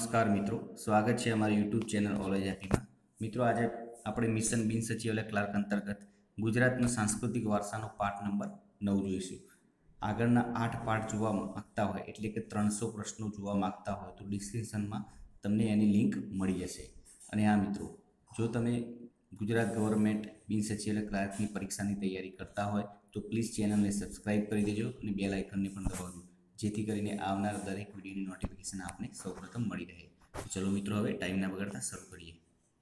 નમસ્કાર મિત્રો, સ્વાગત છે અમારી યુટ્યુબ ચેનલ ઓલેજ હેપીમાં. મિત્રો, આજે આપણે મિશન બિન સચિવાલય ક્લાર્ક અંતર્ગત ગુજરાતના સાંસ્કૃતિક વારસાનો પાઠ નંબર 9 જોઈશું. આગળના 8 પાઠ જોવા માંગતા હોય, એટલે કે 300 પ્રશ્નો જોવા માંગતા હોય તો ડિસ્ક્રિપ્શનમાં તમને એની લિંક મળી જશે. અને હા મિત્રો, જો તમે ગુજરાત ગવર્મેન્ટ બિન સચિવાલય ક્લાર્કની પરીક્ષાની તૈયારી કરતા હોય તો પ્લીઝ ચેનલને સબસ્ક્રાઈબ કરી દેજો અને બેલ આઇકનને પણ દબાવજો, જેથી કરીને આવનાર દરેક વિડીયોની નોટિફિકેશન આપને સૌપ્રથમ મળી રહે. ચલો મિત્રો, હવે ટાઈમ ના બગાડતા શરૂ કરીએ.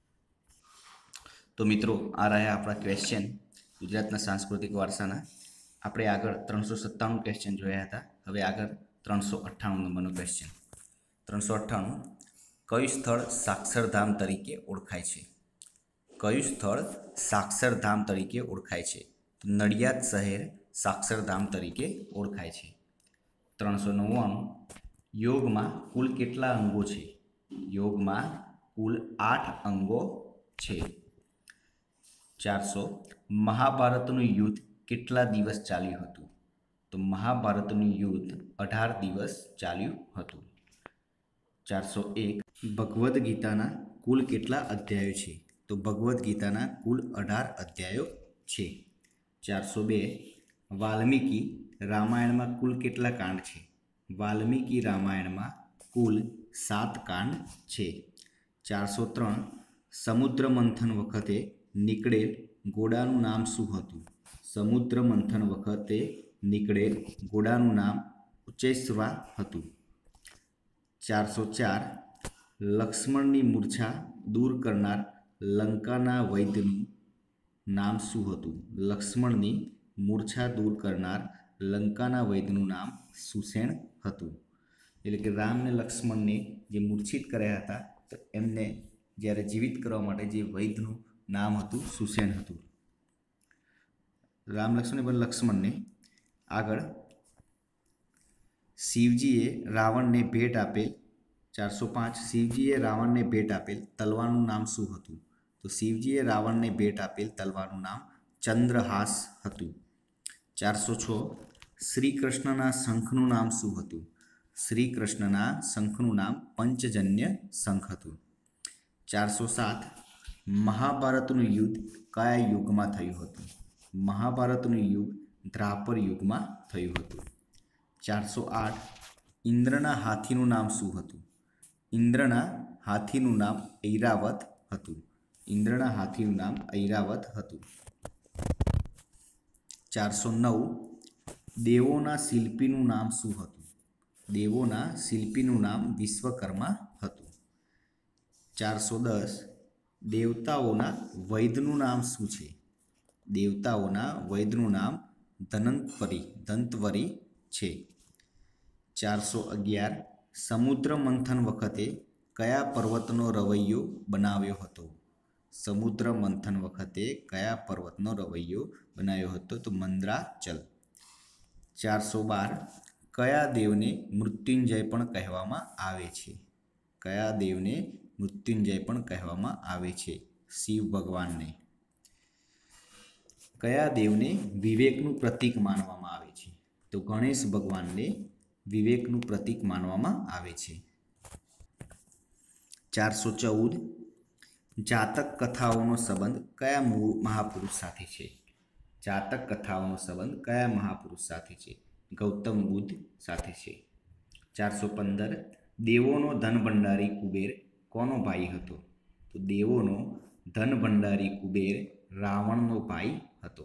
તો મિત્રો, આ રહ્યા આપણા ક્વેશ્ચન ગુજરાતના સાંસ્કૃતિક વારસાના. આપણે આગળ 397 ક્વેશ્ચન જોયા હતા. હવે આગળ 398 નંબરનો ક્વેશ્ચન. 398, કયું સ્થળ સાક્ષરધામ તરીકે ઓળખાય છે? કયું સ્થળ સાક્ષરધામ તરીકે ઓળખાય છે? નડિયાદ શહેર સાક્ષરધામ તરીકે ઓળખાય છે. 399, યોગમાં કુલ કેટલા અંગો છે? યોગમાં કુલ 8 અંગો છે. 400, મહાભારતનું યુદ્ધ કેટલા દિવસ ચાલ્યું હતું? તો મહાભારતનું યુદ્ધ 18 દિવસ ચાલ્યું હતું. 401, ભગવદ્ ગીતાના કુલ કેટલા અધ્યાયો છે? તો ભગવદ્ ગીતાના કુલ 18 અધ્યાયો છે. 402, વાલ્મીકી રામાયણમાં કુલ કેટલા કાંડ છે? વાલ્મીકી રામાયણમાં કુલ 7 કાંડ છે. 403, સમુદ્ર મંથન વખતે નીકળેલ ઘોડાનું નામ શું હતું? સમુદ્ર મંથન વખતે નીકળેલ ઘોડાનું નામ ઉચ્ચૈશ્રવા હતું. 404, લક્ષ્મણની મૂર્છા દૂર કરનાર લંકાના વૈદ્યનું નામ શું હતું? લક્ષ્મણની મૂર્છા દૂર કરનાર લંકાના વૈદ્યનું નામ સુષેણ હતું. એટલે કે રામ અને લક્ષ્મણને જે મૂર્છિત કર્યા હતા, તો એમને જ્યારે જીવિત કરવા માટે જે વૈદ્યનું નામ હતું સુષેણ હતું. રામ લક્ષ્મણને આગળ શિવજીએ રાવણને ભેટ આપેલ 405, શિવજીએ રાવણને ભેટ આપેલ તલવારનું નામ શું હતું? તો શિવજીએ રાવણને ભેટ આપેલ તલવારનું નામ ચંદ્રહાસ હતું. 406, શ્રી કૃષ્ણના શંખનું નામ શું હતું? શ્રી કૃષ્ણના શંખનું નામ પંચજન્ય શંખ હતું. 407, મહાભારતનું યુદ્ધ કયા યુગમાં થયું હતું? મહાભારતનું યુદ્ધ દ્વાપર યુગમાં થયું હતું. 408, ઇન્દ્રના હાથીનું નામ શું હતું? ઇન્દ્રના હાથીનું નામ ઐરાવત હતું. ઇન્દ્રના હાથીનું નામ ઐરાવત હતું. 409, દેવોના શિલ્પીનું નામ શું હતું? દેવોના શિલ્પીનું નામ વિશ્વકર્મા હતું. 410, દેવતાઓના વૈદ્યનું નામ શું છે? દેવતાઓના વૈદ્યનું નામ ધન્વંતરી છે. 411, સમુદ્ર મંથન વખતે કયા પર્વતનો રવૈયો બનાવ્યો હતો? સમુદ્ર મંથન વખતે કયા પર્વતનો રવૈયો બનાવ્યો હતો? તો મંદરાચલ. 412, કયા દેવને મૃત્યુંજય પણ કહેવામાં આવે છે? કયા દેવને મૃત્યુંજય પણ કહેવામાં આવે છે? શિવ ભગવાનને. કયા દેવને વિવેકનું પ્રતીક માનવામાં આવે છે? તો ગણેશ ભગવાનને વિવેકનું પ્રતીક માનવામાં આવે છે. 414, જાતક કથાઓનો સંબંધ કયા મહાપુરુષ સાથે છે? જાતક કથાઓનો સંબંધ કયા મહાપુરુષ સાથે છે? ગૌતમ બુદ્ધ સાથે છે. 415, દેવોનો ધનભંડારી કુબેર કોનો ભાઈ હતો? તો દેવોનો ધનભંડારી કુબેર રાવણનો ભાઈ હતો.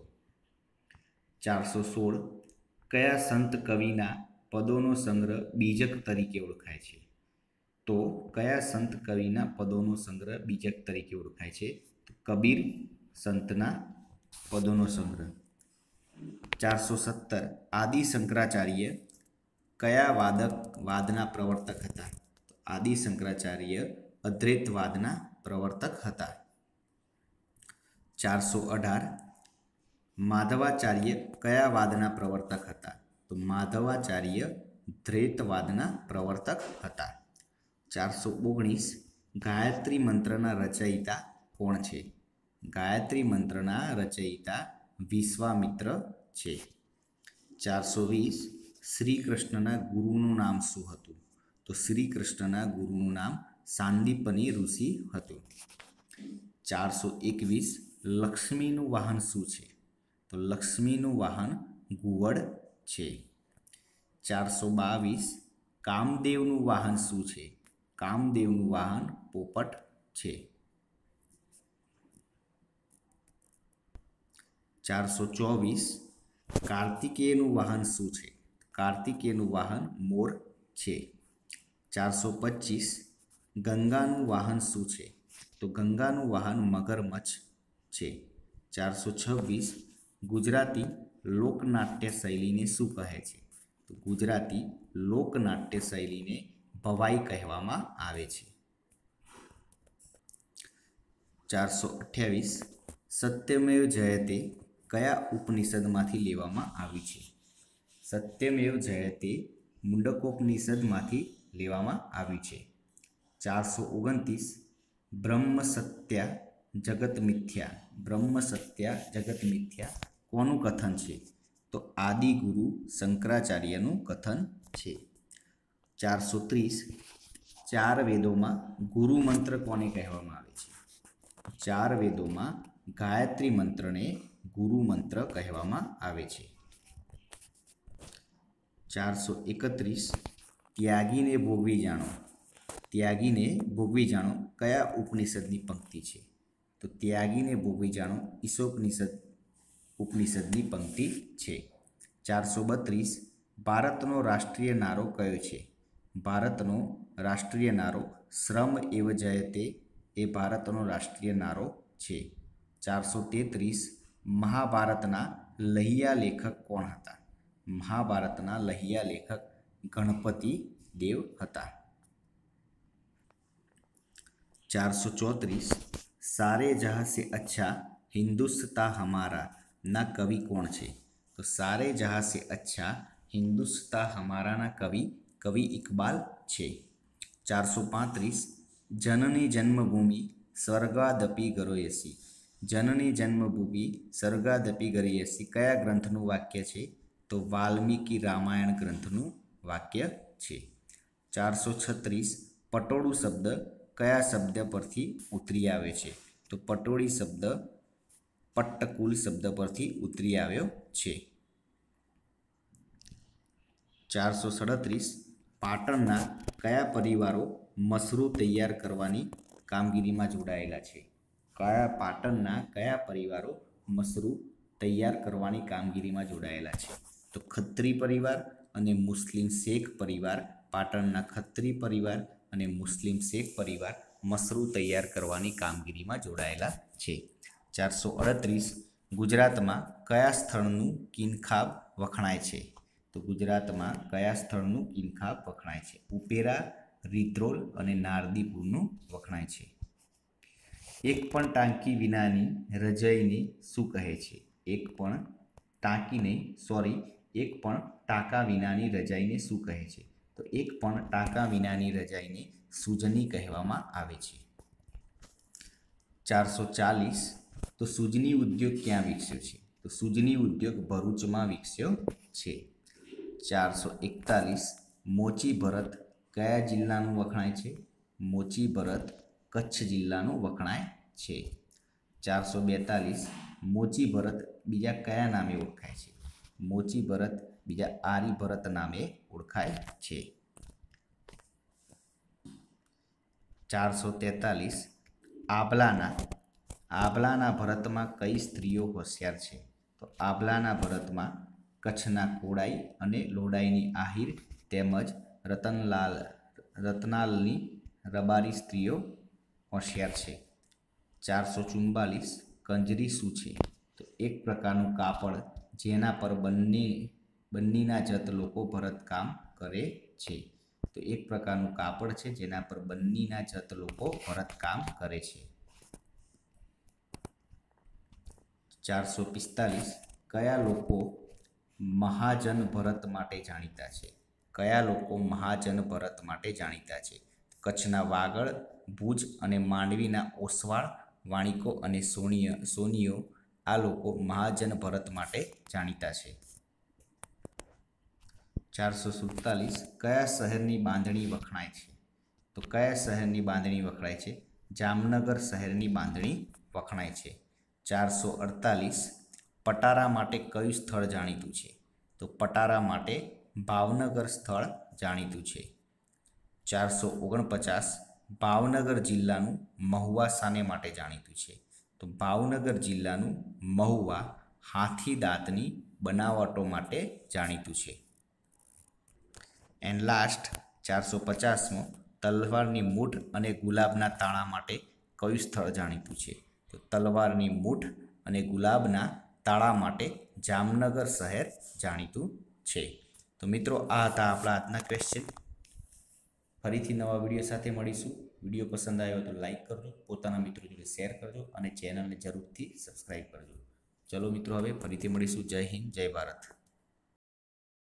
416, કયા સંત કવિના પદોનો સંગ્રહ બીજક તરીકે ઓળખાય છે? તો કયા સંત કવિના પદોનો સંગ્રહ બીજક તરીકે ઓળખાય છે? તો કબીર સંતના પદોનો સંગ્રહ. 417, આદિ શંકરાચાર્ય કયા વાદના પ્રવર્તક હતા? તો આદિ શંકરાચાર્ય અદ્વૈતવાદના પ્રવર્તક હતા. 418, માધવાચાર્ય કયા વાદના પ્રવર્તક હતા? તો માધવાચાર્ય દ્વૈતવાદના પ્રવર્તક હતા. 419, ગાયત્રી મંત્રના રચયિતા કોણ છે? ગાયત્રી મંત્રના રચયિતા વિશ્વામિત્ર છે. 420, શ્રી કૃષ્ણના ગુરુનું નામ શું હતું? તો શ્રી કૃષ્ણના ગુરુનું નામ સાંદીપની ઋષિ હતું. 421 લક્ષ્મીનું વાહન શું છે? તો લક્ષ્મીનું વાહન ઘુવડ છે. 422 કામદેવનું વાહન શું છે? કામદેવનું વાહન પોપટ છે. 424 કાર્તિકેયનું વાહન શું છે? કાર્તિકેયનું વાહન મોર છે. 425 ગંગાનું વાહન શું છે? તો ગંગાનું વાહન મગરમચ્છ છે. 426 ગુજરાતી લોકનાટ્ય શૈલીને શું કહે છે? તો ગુજરાતી લોકનાટ્ય શૈલીને ભવાઈ કહેવામાં આવે છે. 428 સત્યમેવ જયતે કયા ઉપનિષદમાંથી લેવામાં આવ્યું છે? સત્યમેવ જયતે મુંડકોપનિષદમાંથી લેવામાં આવ્યું છે. 429 બ્રહ્મ સત્યા જગત મિથ્યા. બ્રહ્મ સત્યા જગત મિથ્યા કોનું કથન છે? તો આદિગુરુ શંકરાચાર્યનું કથન છે. 430 ચાર વેદોમાં ગુરુ મંત્ર કોને કહેવામાં આવે છે? ચાર વેદોમાં ગાયત્રી મંત્રને ગુરુ મંત્ર કહેવામાં આવે છે. 431 ત્યાગીને ભોગવી જાણો. ત્યાગીને ભોગવી જાણો કયા ઉપનિષદની પંક્તિ છે? તો ત્યાગીને ભોગવી જાણો ઈશોપનિષદ ઉપનિષદની પંક્તિ છે. 432 ભારતનો રાષ્ટ્રીય નારો કયો છે? ભારતનો રાષ્ટ્રીય નારો શ્રમ એવ જયતે એ ભારતનો રાષ્ટ્રીય નારો છે. 433 મહાભારતના લહિયા લેખક કોણ હતા? મહાભારતના લહિયા લેખક ગણપતિ દેવ હતા. 434 સારે જહાં સે અચ્છા હિન્દુસ્તા હમારા ના કવિ કોણ છે? તો સારે જહાં સે અચ્છા હિન્દુસ્તા હમારાના કવિ ઇકબાલ છે. 435 જનની જન્મભૂમિ સ્વર્ગાદપી ગરોયસી. જનની જન્મભૂમિ સ્વર્ગાદપી ગરોયસી કયા ગ્રંથનું વાક્ય છે? તો વાલ્મીકી રામાયણ ગ્રંથનું વાક્ય છે. 436 પટોળું શબ્દ કયા શબ્દ પરથી ઉતરી આવે છે? તો પટોળી શબ્દ પટ્ટકુલ શબ્દ પરથી ઉતરી આવ્યો છે. 437 પાટણના કયા પરિવારો મસરૂ તૈયાર કરવાની કામગીરીમાં જોડાયેલા છે? પાટણના કયા પરિવારો મસરૂ તૈયાર કરવાની કામગીરીમાં જોડાયેલા છે? તો ખત્રી પરિવાર અને મુસ્લિમ શેખ પરિવાર. પાટણના ખત્રી પરિવાર અને મુસ્લિમ શેખ પરિવાર મસરૂ તૈયાર કરવાની કામગીરીમાં જોડાયેલા છે. 438 ગુજરાતમાં કયા સ્થળનું કિનખાબ વખણાય છે? તો ગુજરાતમાં કયા સ્થળનું કિનખાબ વખણાય છે? ઉપેરા, રિદ્રોલ અને નારદીપુરનું વખણાય છે. એક પણ ટાંકી વિનાની રજઈને શું કહે છે? એક પણ ટાંકા વિનાની રજાઈને શું કહે છે? તો એક પણ ટાંકા વિનાની રજાઈને સૂજની કહેવામાં આવે છે. 440 તો સૂજની ઉદ્યોગ ક્યાં વિકસ્યો છે? તો સૂજની ઉદ્યોગ ભરૂચમાં વિકસ્યો છે. 441 મોચી ભરત કયા જિલ્લાનું વખણાય છે? મોચી ભરત કચ્છ જિલ્લાનું વખણાય છે. 442 મોચી ભરત બીજા કયા નામે ઓળખાય છે? મોચી ભરત બીજા આર્યભરત નામે ઓળખાય છે. 443 આભલાના ભરતમાં કઈ સ્ત્રીઓ હોશિયાર છે? તો આભલાના ભરતમાં કચ્છના કોડાઈ અને લોડાઈની આહિર તેમજ રતનાલની રબારી સ્ત્રીઓ હોશિયાર છે. 444 કંજરી શું છે? તો એક પ્રકારનું કાપડ જેના પર બન્નીના જત લોકો ભરતકામ કરે છે. તો એક પ્રકારનું કાપડ છે જેના પર બન્નીના જત લોકો ભરતકામ કરે છે. 445 કયા લોકો મહાજન ભરત માટે જાણીતા છે? કયા લોકો મહાજન ભરત માટે જાણીતા છે? કચ્છના વાગડ, ભુજ અને માંડવીના ઓસવાળ, વાણિકો અને સોનીઓ આ લોકો મહાજન ભરત માટે જાણીતા છે. 447 કયા શહેરની બાંધણી વખણાય છે? તો કયા શહેરની બાંધણી વખણાય છે? જામનગર શહેરની બાંધણી વખણાય છે. 448 પટારા માટે કયું સ્થળ જાણીતું છે? તો પટારા માટે ભાવનગર સ્થળ જાણીતું છે. 449 ભાવનગર જિલ્લાનું મહુવા શાને માટે જાણીતું છે? તો ભાવનગર જિલ્લાનું મહુવા હાથી દાંતની બનાવટો માટે જાણીતું છે. એન્ડ લાસ્ટ 450 તલવારની મૂઠ અને ગુલાબના તાળા માટે કયું સ્થળ જાણીતું છે? તો તલવારની મૂઠ અને ગુલાબના તાળા માટે જામનગર શહેર જાણીતું છે. તો મિત્રો, આ હતા આપણા આજના ક્વેશ્ચન. ફરીથી નવા વિડીયો સાથે મળીશું. વિડીયો પસંદ આવ્યો તો લાઈક કરજો, પોતાના મિત્રો જોડે શેર કરજો અને ચેનલને જરૂરથી સબસ્ક્રાઈબ કરજો. ચલો મિત્રો, હવે ફરીથી મળીશું. જય હિન્દ, જય ભારત.